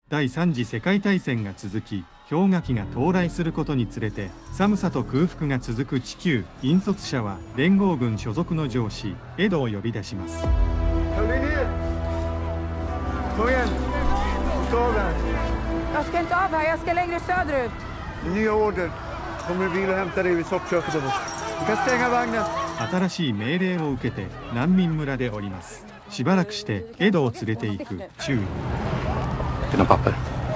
第3次世界大戦が続き、氷河期が到来することにつれて寒さと空腹が続く地球。引率者は連合軍所属の上司エドを呼び出します。 Jag ska inte av här, jag ska längre söderut. Nya order. Kommer bil och hämtar dig vid soppköket. Du kan stänga vagnen. 新しい命令を受けて難民村で降ります。しばらくしてエドを連れて行く注意。 Dina papper.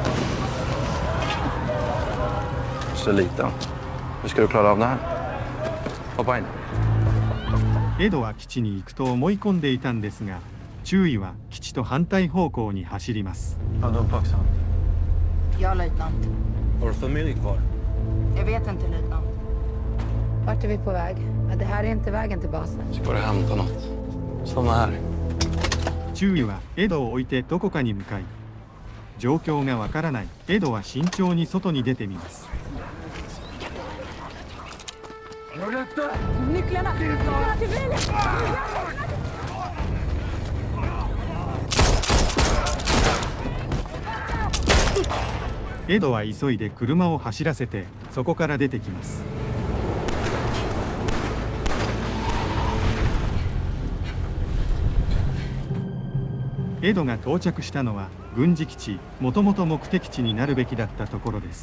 Så liten. Hur ska du klara av det här? Hoppa in. エドは基地に行くと思い込んでいたんですが、注意は基地と反対方向に走ります。 Ja, löjtnant. Har du familj kvar? Jag vet inte, löjtnant. Vart är vi på väg? Ja, det här är inte vägen till basen. Ska du hämta något? Stanna här. 注意はエドを置いてどこかに向かい、状況がわからないエドは慎重に外に出てみます。 Nycklarna! Nycklarna till bilen! エドは急いで車を走らせてそこから出てきます。エドが到着したのは軍事基地、もともと目的地になるべきだったところです。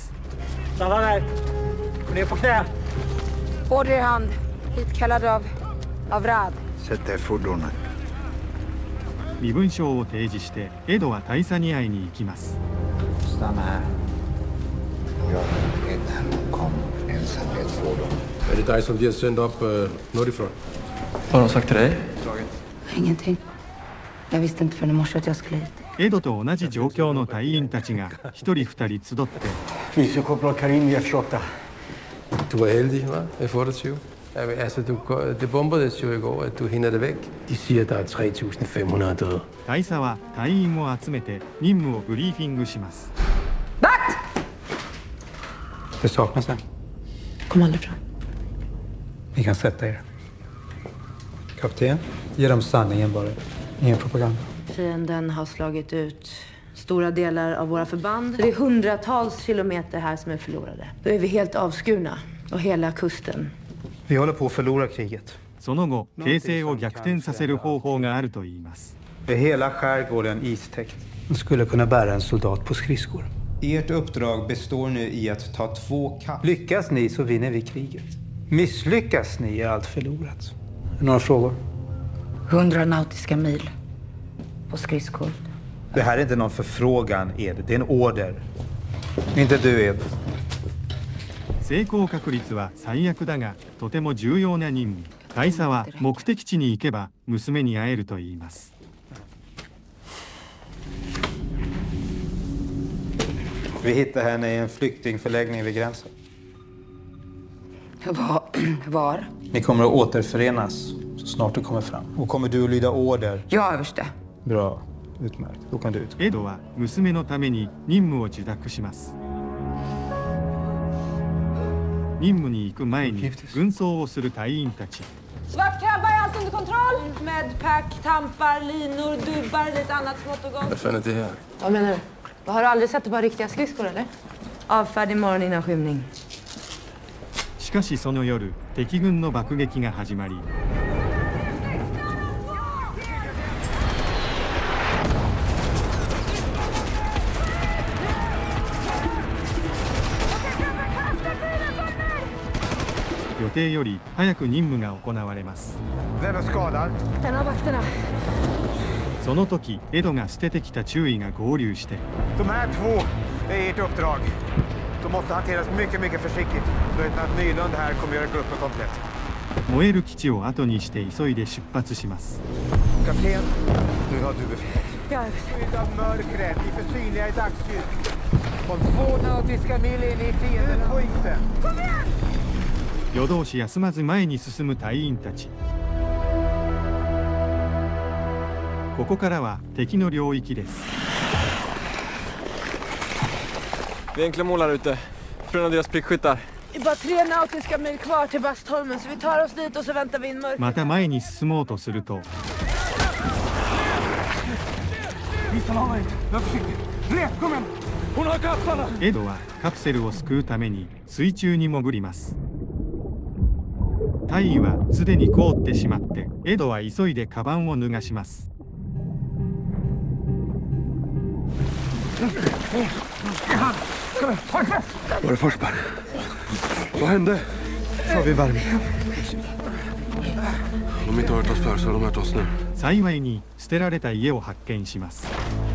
Order i hand. Hitkallad av Rad. Sätt dig i fordonet. 身分証を提示してエドは大佐に会いに行きます。 Stanna här. Jag är inte kom ensam i ett fordon. Är det dig som blir sänd upp norrifrån? Vad har de sagt till dig? Ingenting. Jag visste inte förrän i morse att jag skulle hit. エドと同じ状況の隊員たちが一人二人集って、 Vicekorporal Karim F28. Du var heldig, va? F28. Altså, det bombades jo i går, at du hinner det væk. De siger, at der er 3.500 døde. 大佐は隊員を集めて任務をブリーフィングします。 Det saknas en. Kom aldrig fram. Ni kan sätta er. Kapten, ge dem sanningen bara. Ingen propaganda. Fienden har slagit ut stora delar av våra förband. Det är hundratals kilometer här som är förlorade. Då är vi helt avskurna och hela kusten. Vi håller på att förlora kriget. その後、形勢を逆転させる方法があると言います。 Hela skärgården istäckt. Man skulle kunna bära en soldat på skridskor. Ert uppdrag består nu i att ta 2 kast. Lyckas ni så vinner vi kriget. Misslyckas ni är allt förlorat. Några frågor? 100 nautiska mil. På skridskor. Det här är inte någon förfrågan, Ed. Det är en order. Inte du, Ed. 成功確率は最悪だがとても重要な任務。大佐は目的地に行けば娘に会えると言います。 Vi hittar henne i en flyktingförläggning vid gränsen. Var? Ni kommer att återförenas så snart du kommer fram. Och kommer du att lyda order? Ja, överste. Bra. Utmärkt. Då kan du ut. エドは娘のために任務を受諾します。任務に行く前に軍装をする隊員たち。 Svartkrabbar är allt under kontroll. Medpack, tampar, linor, dubbar, lite annat smått och gott. Varför är inte här? Vad menar du? Har du aldrig sett ett par riktiga skridskor eller? Avfärd imorgon innan skymning. しかしその夜、敵軍の爆撃が始まり、予定より早く任務が行われます。その時、エドが捨ててきた注意が合流して、 De här 2 är ert uppdrag. De måste hanteras mycket försiktigt. Löjtnant Nylund här kommer göra gruppen komplett. 燃える基地を後にして急いで出発します。 Kapten, nu har du befäl. Skydda mörkret, ni är för synliga i dagsljus. Om 2 nautiska mil in i fienden på isen. Kom igen! 夜通し休まず前に進む隊員たち。ここからは敵の領域です。 Vi är enkla mål här ute. Från av deras prickskyttar. Det är bara 3 nautiska mil kvar till Bastholmen så vi tar oss dit och så väntar vi in mörkret. また前に進もうとすると。 エドはカプセルを救うために水中に潜ります。大尉はすでに凍ってしまってエドは急いでカバンを脱がします。 Var det Forsberg? Vad hände? Får vi värme? Om de inte har hört oss förr så har de hört oss nu. 幸いに捨てられた家を発見します。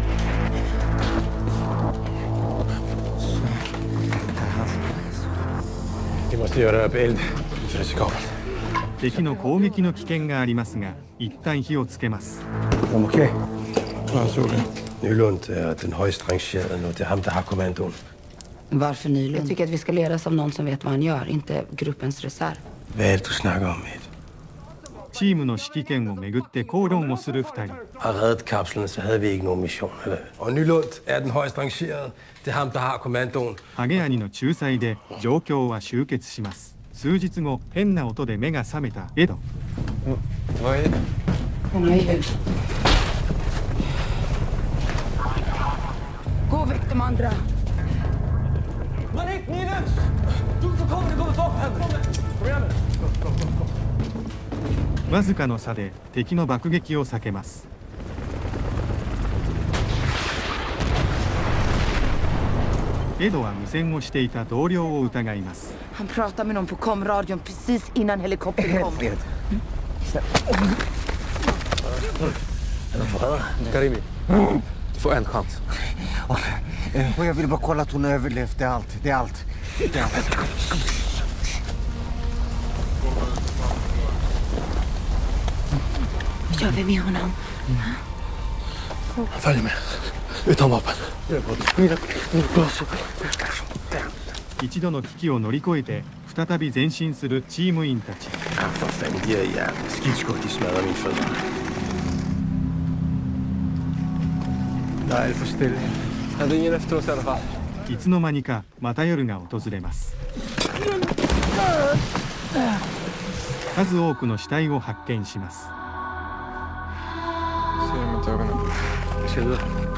Vi måste göra upp eld. Det är riskabelt. 敵の攻撃の危険がありますが、一旦火をつけます。 Okej. Jag såg det. Nylund är den högst rangerade och det är han som har kommandon. Varför Nylund? Jag tycker att vi ska ledas av någon som vet vad han gör, inte gruppens reserv. Vad är det du snackar om, Ed? チームの指揮権をめぐって口論をする2人。 Har reddet kapslen så hade vi inte någon mission, eller? Och Nylund är den högst rangerade. Det är han som har kommandon. ハゲ兄の仲裁で状況は終結します。数日後、変な音で目が覚めたエド。 Vad är det? Många i hus. Gå väck de andra. Manik, Nylund! Du kommer fram hem! Kom igen nu! わずかの差で敵の爆撃を避けます。エドは無線をしていた同僚を疑います。 Han pratar med någon på komradion precis innan helikoptern kom. Karimi, du får en chans. Och jag vill bara kolla att hon har överlevt. Det är allt. Det är allt. Det är allt. Gör vi med honom? Följ med. Utan vapen. 一度の危機を乗り越えて再び前進するチーム員たち。 För fan, ge igen. Skidskott i smäller min fötter. Nej, för still. Jag ringer efter oss i alla fall. いつの間にかまた夜が訪れます。数多くの死体を発見します。 Ser dem inte i ögonen. Ser du?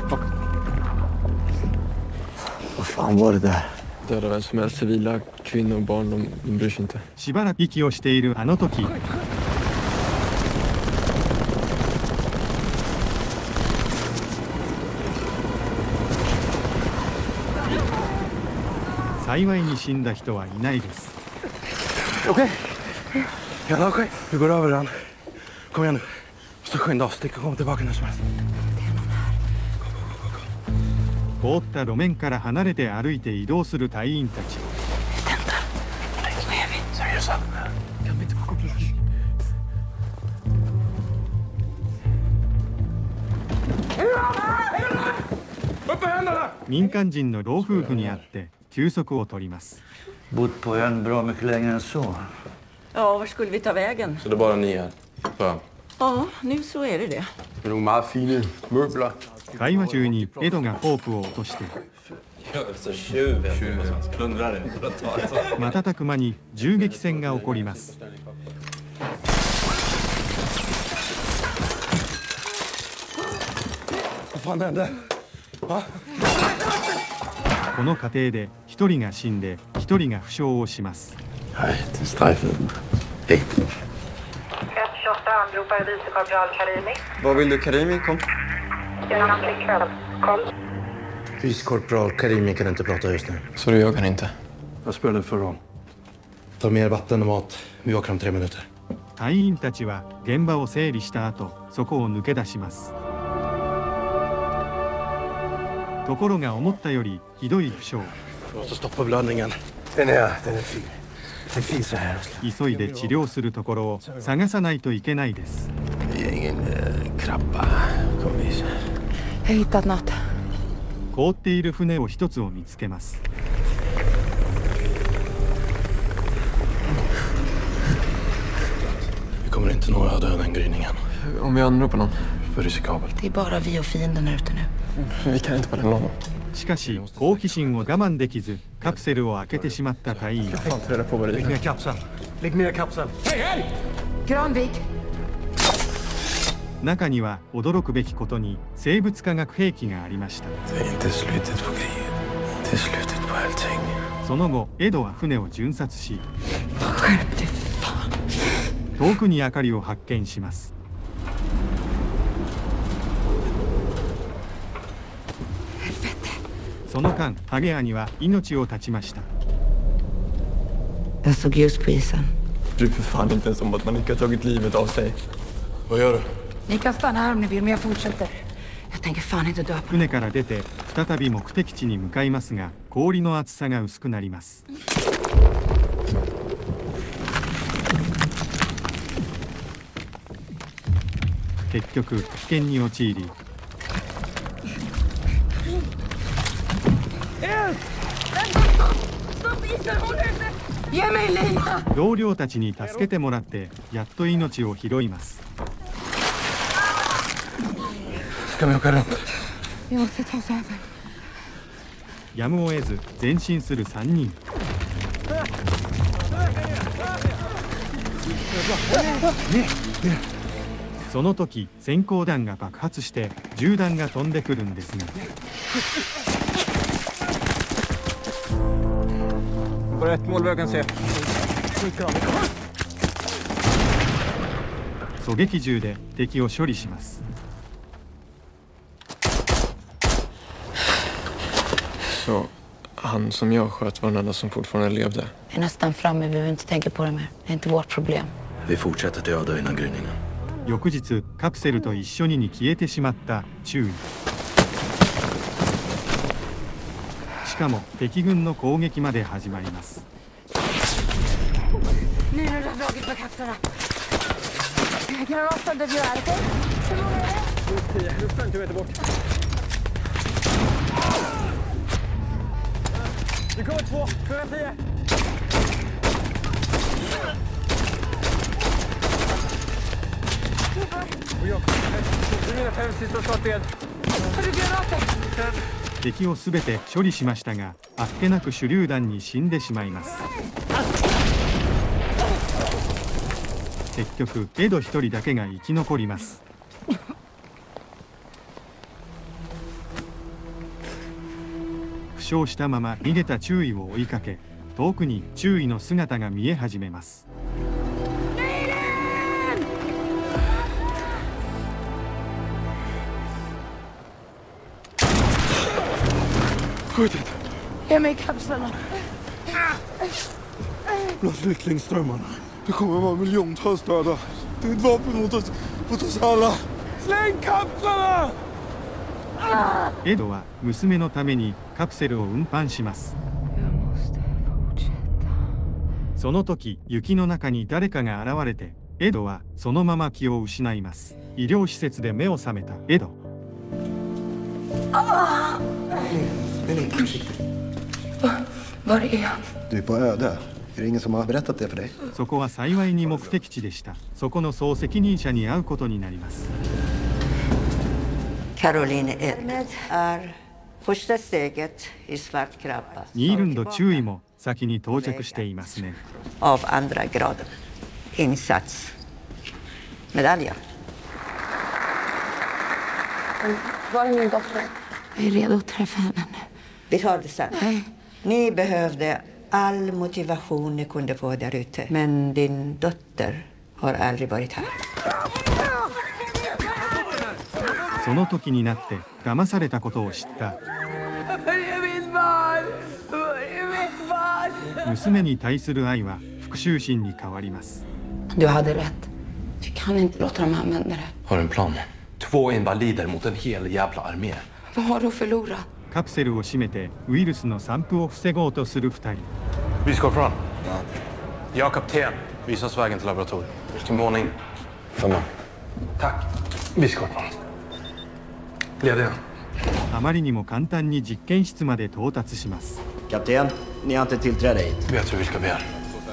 Vad fan var det där? Döda vem som helst, civila, kvinnor och barn, de bryr sig inte. しばらく息をしているあの時。幸いに死んだ人はいないです。 Okej. Jalla, okej. Vi går över den. Kom igen nu. Så skynda oss. Stick och kom tillbaka när som helst. 凍った路面から離れて歩いて移動する隊員たち。 Seriösa? Kan vi inte få koppla? 民間人の老夫婦に会って休息を取ります。 Bott på ön bra mycket längre än så. Ja, var skulle vi ta vägen? Så det är bara ni här? Bra. Ja, nu så är det det. Det är nog meget fina möbler. 会話中にエドがフォークを落として瞬く間に銃撃戦が起こります。 Vad fan hände? Va? この過程で1人が死んで1人が負傷をします。 Nej, det är strejfen. Hej. 128 anropar vicekorpral Karimi. Vad vill du, Karimi? Kom. Kom. Vicekorpral Karimi kan inte prata just nu. Så du jag kan inte? Vad spelar det för roll? Ta mer vatten och mat. Vi åker om 3 minuter. 隊員たちは現場を整理した後、そこを抜け出します。ところが思ったよりひどい負傷。 Vi måste stoppa blödningen. Den är fin. Den finns så här. 急いで治療するところを探さないといけないです。 Det är ingen krabba. Kom visa. Jag har hittat något. 凍っている船を一つを見つけます。 Vi kommer inte nå öde den gryningen. Om vi anropar någon? För riskabelt. Det är bara vi och fienden här ute nu. Vi kan inte på den långa. しかし好奇心を我慢できずカプセルを開けてしまった隊員。 Fan, ta reda på vad det Lägg är. ner kapseln. Lägg ner kapseln. Granvik! 中には驚くべきことに生物化学兵器がありました。その後エドは船を巡察し、遠くに明かりを発見します。その間ハゲアには命を絶ちました。 Jag såg ljus på isen. Du för fan inte ens om att man inte har tagit livet av sig. Vad gör du? Ni kan stanna här om ni vill, men jag fortsätter. Jag tänker fan inte dö på. 船から出て再び目的地に向かいますが、氷の厚さが薄くなります。結局危険に陥り、同僚たちに助けてもらってやっと命を拾います。やむを得ず前進する3人。その時閃光弾が爆発して銃弾が飛んでくるんですが、狙撃銃で敵を処理します。 Så han som jag sköt var den enda som fortfarande levde. Vi är nästan framme, vi behöver inte tänka på det mer. Det är inte vårt problem. Vi fortsätter döda innan gryningen. 翌日カプセルと一緒に消えてしまった注意。しかも敵軍の攻撃まで始まります。敵をすべて処理しましたが、あっけなく手榴弾に死んでしまいます。結局エド一人だけが生き残ります。負傷したまま逃げた注意を追いかけ、遠くに注意の姿が見え始めます。 Ge mig kapslarna. Låt flyktingströmmarna. Det kommer vara miljontals döda. Det är ett vapen mot oss alla. Släng kapslarna! エドは娘のためにカプセルを運搬します。その時雪の中に誰かが現れて、エドはそのまま気を失います。医療施設で目を覚めたエド。 Var är jag? Du är på öde. Är det ingen som har berättat det för dig? そこは幸いに目的地でした。そこの総責任者に会うことになります。 Caroline Edmed är första steget i Svartkrabba. ニールンド注意も先に到着していますね。 Av andra graden. Insats. Medalj. Var är min dotter? Jag är redo att träffa henne nu. Vi tar det sen. Ni behövde all motivation ni kunde få där ute. Men din dotter har aldrig varit här. その時になって騙されたことを知った娘に対する愛は復讐心に変わります。 Du hade rätt. Vi kan inte låta dem använda det. Har en plan. 2 invalider mot en hel jävla armé. Vad har du att förlora? カプセルを閉めてウイルスの散布を防ごうとする2人。 Vi ska fram. Jag kapten. Visa oss vägen till laboratoriet. Till våning. Femma. Tack. Vi ska fram. Leder. あまりにも簡単に実験室まで到達します。 Kapten, ni har inte tillträde hit. Vet hur vi ska begära.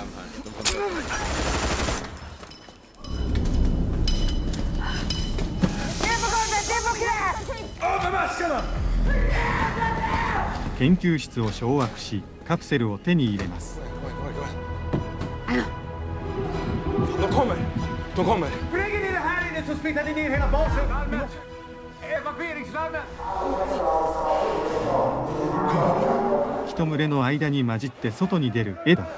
Av med maskerna! 研究室を掌握しカプセルを手に入れます。 De kommer! Bring in det här inne Plötsligt så splittar ni ner hela basen. Evakueringslarmen! 人群れの間に混じって外に出るエド。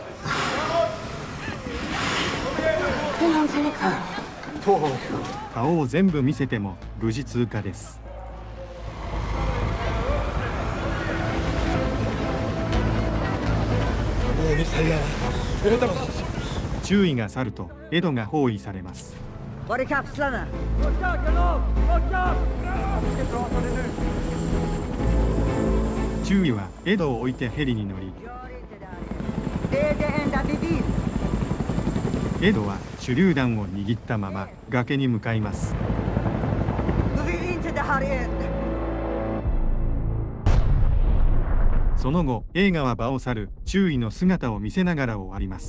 顔を全部見せても無事通過です。注意が去るとエドが包囲されます。 Var är kapslarna? 注意はエドを置いてヘリに乗り、エドは手榴弾を握ったまま崖に向かいます。その後映画は場を去る注意の姿を見せながら終わります。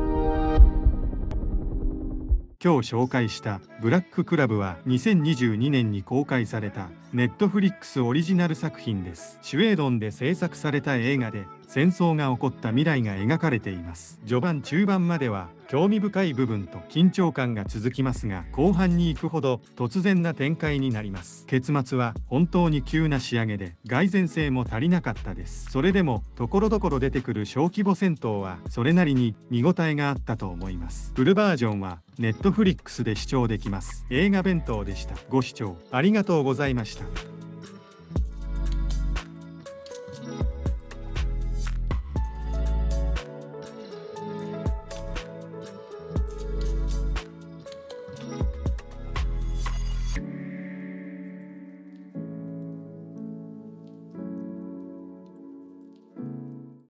今日紹介したブラッククラブは2022年に公開されたネットフリックスオリジナル作品です。シュウェードンで制作された映画で戦争が起こった未来が描かれています。序盤中盤までは興味深い部分と緊張感が続きますが、後半に行くほど突然な展開になります。結末は本当に急な仕上げで蓋然性も足りなかったです。それでも所々出てくる小規模戦闘はそれなりに見応えがあったと思います。フルバージョンはネットフリックスで視聴できます。映画弁当でした。ご視聴ありがとうございました。